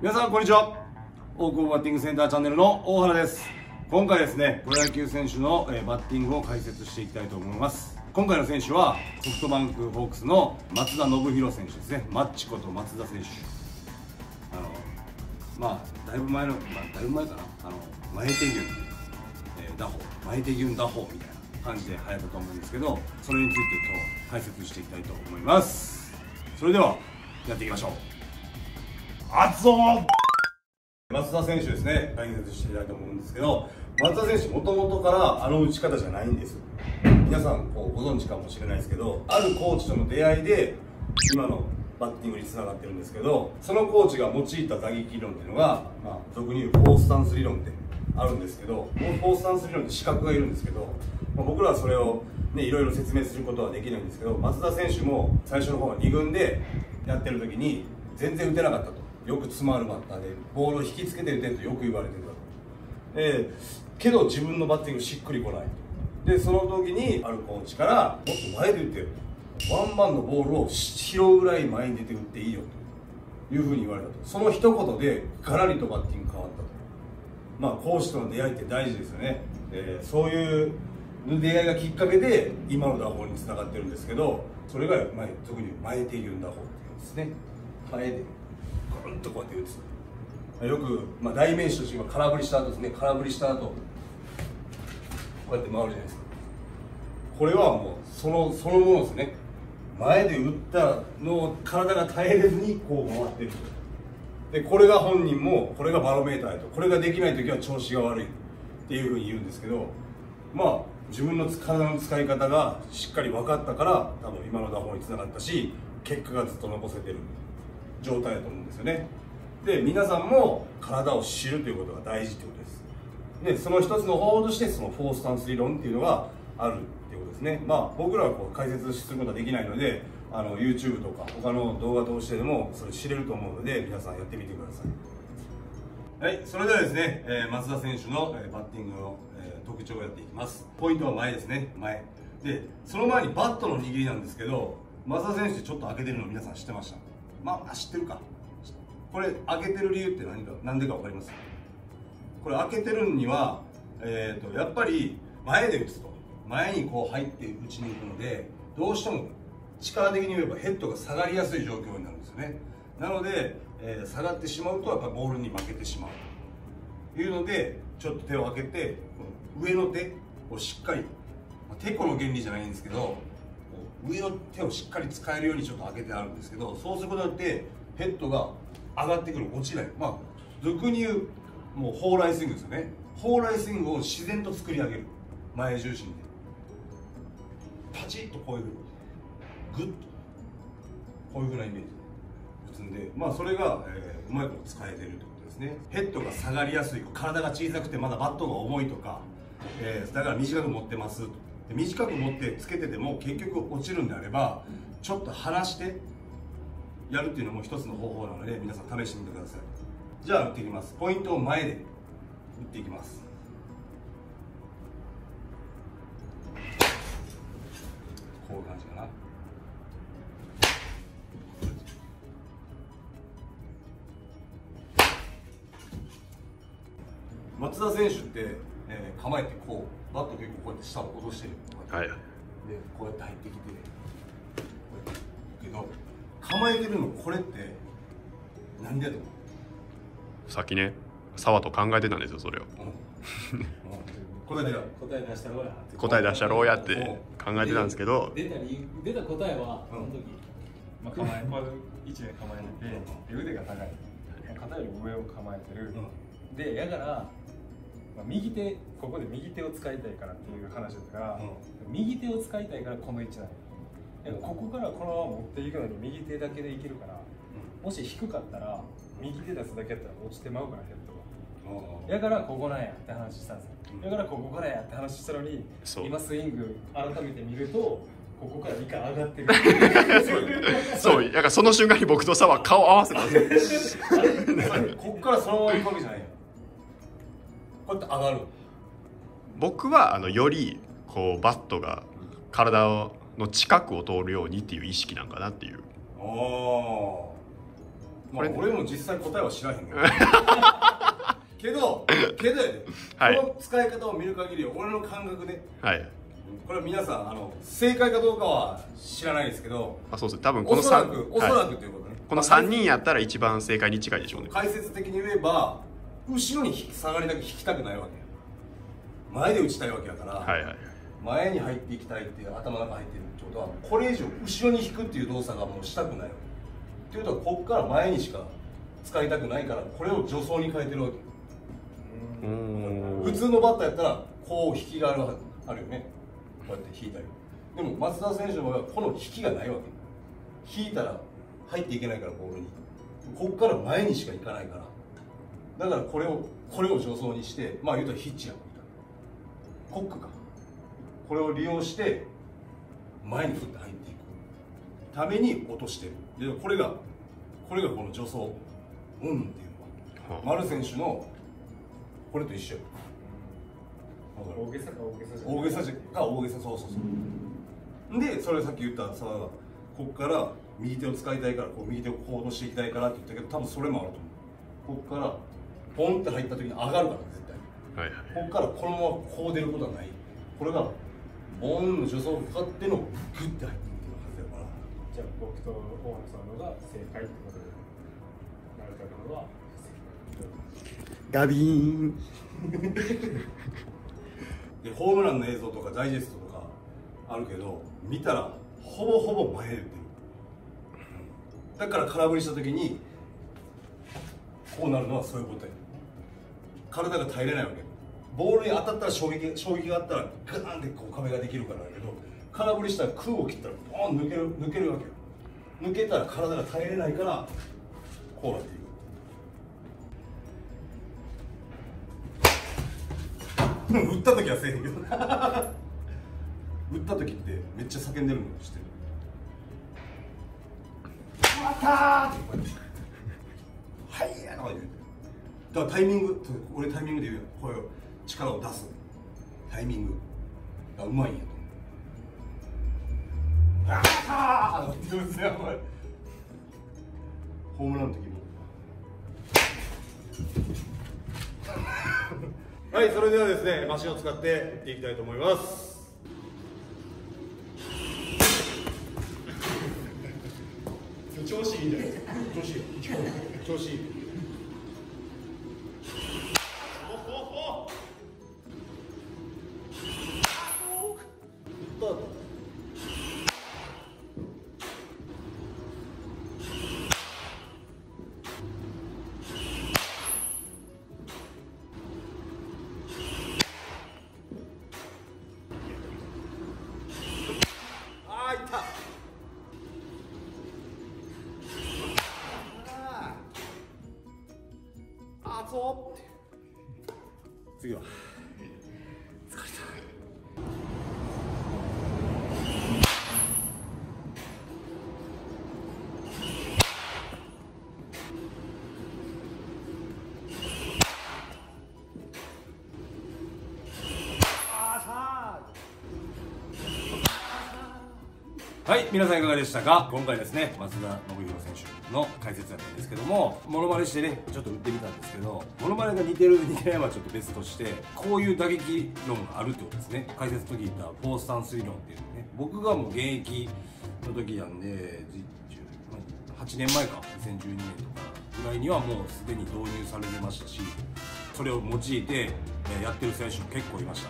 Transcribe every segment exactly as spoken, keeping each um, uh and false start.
皆さんこんにちは。大久保バッティングセンターチャンネルの大原です。今回ですね、プロ野球選手のバッティングを解説していきたいと思います。今回の選手はソフトバンクホークスの松田宣浩選手ですね。マッチこと松田選手。あのまあだいぶ前の、まあ、だいぶ前かな、あの前手牛、えー、打法前手牛打法みたいな感じで流行ったと思うんですけど、それについて今日解説していきたいと思います。それではやっていきましょう。熱男松田選手ですね、解説していきたいと思うんですけど、松田選手もともとからあの打ち方じゃないんです。皆さんこうご存知かもしれないですけど、あるコーチとの出会いで今のバッティングにつながってるんですけど、そのコーチが用いた打撃理論っていうのが、まあ、俗に言うフォースタンス理論ってあるんですけど、フォースタンス理論って資格がいるんですけど、まあ、僕らはそれを、ね、いろいろ説明することはできないんですけど、松田選手も最初の方はに軍でやってる時に全然打てなかったと。よく詰まるバッターでボールを引きつけて打てるとよく言われてるだと、えー、けど自分のバッティングしっくりこないと。でその時にあるコーチからもっと前で打ってよと、ワンバンのボールを拾うぐらい前に出て打っていいよというふうに言われたと。その一言でガラリとバッティング変わったと。まあコーチとの出会いって大事ですよね。えー、そういう出会いがきっかけで今の打法につながってるんですけど、それが前特に前手牛打法っていうんですね。前でグンとこうやって打つ。よく、まあ、代名詞として今空振りした後ですね、空振りした後こうやって回るじゃないですか。これはもうそのそのものですね。前で打ったのを体が耐えれずにこう回ってる。でこれが本人もこれがバロメーターやと、これができない時は調子が悪いっていうふうに言うんですけど、まあ自分の体の使い方がしっかり分かったから多分今の打法につながったし、結果がずっと残せてる状態だと思うんですよね。で皆さんも体を知るということが大事ということです。でその一つの方法としてそのフォースタンス理論っていうのがあるっていうことですね。まあ僕らはこう解説することはできないので、あの YouTube とか他の動画通してでもそれ知れると思うので、皆さんやってみてください。はい、それではですね、えー、松田選手の、えー、バッティングの、えー、特徴をやっていきます。ポイントは前ですね。前でその前にバットの握りなんですけど、松田選手ちょっと開けてるの皆さん知ってました？まあ知ってるか。これ開けてる理由って何か何でか分かります？これ開けてるには、えー、とやっぱり前で打つと前にこう入って打ちに行くので、どうしても力的に言えばヘッドが下がりやすい状況になるんですよね。なので、えー、下がってしまうとやっぱボールに負けてしまうというので、ちょっと手を開けてこの上の手をしっかり、てこの原理じゃないんですけど、上の手をしっかり使えるようにちょっと開けてあるんですけど、そうすることによってヘッドが上がってくる、落ちない、まあ俗に言うもう蓬莱スイングですよね。蓬莱スイングを自然と作り上げる、前重心でパチッとこういうふうにグッとこういうふうなイメージで打つんで、まあそれが、えー、うまいこと使えてるってことですね。ヘッドが下がりやすい、体が小さくてまだバットが重いとか、えー、だから短く持ってますと、短く持ってつけてても結局落ちるんであれば、ちょっと離してやるっていうのも一つの方法なので、皆さん試してみてください。じゃあ打っていきます。ポイントを前で打っていきます。こういう感じかな。松田選手って、えー、構えてこうバット結構こうやって下を落としてる、 はい、でこうやって入ってきてこうやってけど、構えてるのこれって何でやと思う？ さっきね沢と考えてたんですよ、それを。 うんうん、答え答え出したろうやって答え出したろうやって考えてたんですけど、 出たり出た答えはその時、 まあ、構えこういう位置で構えてて、腕が高い、肩より上を構えてる、うん、でやから、まあ、右手ここで右手を使いたいからっていう話だったから、うん、右手を使いたいからこの位置なの。ここからこのまま持っていくのに右手だけでいけるから、うん、もし低かったら右手出すだけやったら落ちてまうから、ヘッドが。だからここなんやって話したんですよ。だからここからやって話したのに、今スイング改めて見るとここからにかい上がってる。 そう、だからその瞬間に僕と沢顔合わせたんです。 あれここからそのまま行くわけじゃないよ。こうやって上がる。 僕はあのよりこうバットが体の近くを通るようにっていう意識なんかなっていう。 ああ。 まあ、俺も実際答えは知らへんけどけどけどやで、はい、この使い方を見る限り俺の感覚で、はい、これは皆さんあの正解かどうかは知らないですけど、 あ、そうです、多分このおそらくおそらくということね、 このさんにんやったら一番正解に近いでしょうね。 解説的に言えば後ろに下がりたく引きたくないわけ、前で打ちたいわけやから、はいはい、前に入っていきたいっていう頭の中入ってるってことは、これ以上後ろに引くっていう動作がもうしたくないわけっていうことは、ここから前にしか使いたくないから、これを助走に変えてるわけ。うん、普通のバッターやったらこう引きがあるあるよね、こうやって引いたり。でも松田選手の場合はこの引きがないわけ、引いたら入っていけないから、ボールにここから前にしか行かないから、だからこれをこれを助走にして、まあ言うとヒッチやんみたいな、コックか、これを利用して前に振って入っていくために落としてる。でこれがこれがこの助走うんっていうのは、丸選手のこれと一緒。 大げさか大げさじゃ大げさじゃか大げさ、そうそうそう。でそれさっき言ったさ、ここから右手を使いたいから、こう右手をこう落としていきたいからって言ったけど、多分それもあると思う。ここからポンって入った時に上がるから絶対、はいはい、ここからこのままこう出ることはない。これがボーンの助走がかかってのグッて入っていってるはずだから。 じゃあ僕と大野さんのが正解ってことで、なるたのはガビーンでホームランの映像とかダイジェストとかあるけど、見たらほぼほぼ前で打ってる。だから空振りした時にこうなるのはそういうことや。体が耐えれないわけ。ボールに当たったら衝撃衝撃があったらガーンってこう壁ができるからだけど、空振りしたら空を切ったらボーン抜ける抜けるわけよ。抜けたら体が耐えれないからこうなっていく。打った時はせえへんけど打った時ってめっちゃ叫んでるの知ってる。「あったー!」って言って「はいや!」とか言うて、だからタイミング、俺タイミングで言うよ、これを力を出すタイミングがうまいんやと思う。「あったー!」って言うんですよ、これホームランの時もはい、それではですね、マシンを使ってやっていきたいと思います。調子いいんじゃないですか。調子いい。調子いい。次は疲れた。はい、皆さんいかがでしたか。今回ですね、松田宣浩選手の解説だったんですけども、モノマネしてねちょっと打ってみたんですけど、モノマネが似てる似てないはちょっと別として、こういう打撃論があるってことですね。解説の時言ったフォースタンス理論っていうのね、僕がもう現役の時なんではちねんまえか、にせんじゅうにねんとかぐらいにはもうすでに導入されてましたし、それを用いてやってる選手も結構いました。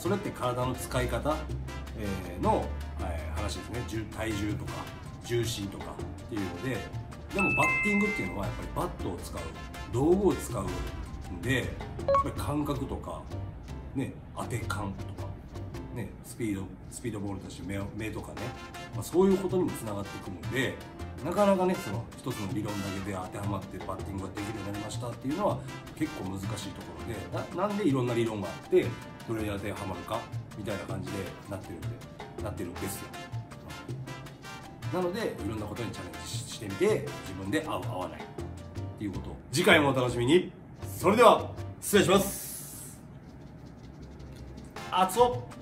それって体の使い方の話ですね。体重とか重心とかっていうので、でもバッティングっていうのはやっぱりバットを使う、道具を使うんで、やっぱり感覚とかね、当て感とかね、スピードスピードボールとして目目とかね、まあ、そういうことにもつながってくるので、なかなかねその一つの理論だけで当てはまってバッティングができるようになりましたっていうのは結構難しいところで、 な, なんでいろんな理論があってどれに当てはまるかみたいな感じでなってるんでなってるんですよ。なのでいろんなことにチャレンジしてみて、自分で合う合わないっていうことを次回もお楽しみに。それでは失礼します。熱男。